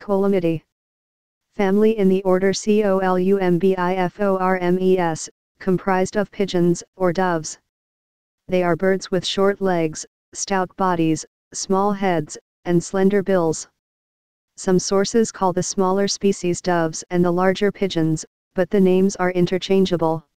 Columbidae. Family in the order Columbiformes, comprised of pigeons or doves. They are birds with short legs, stout bodies, small heads, and slender bills. Some sources call the smaller species doves and the larger pigeons, but the names are interchangeable.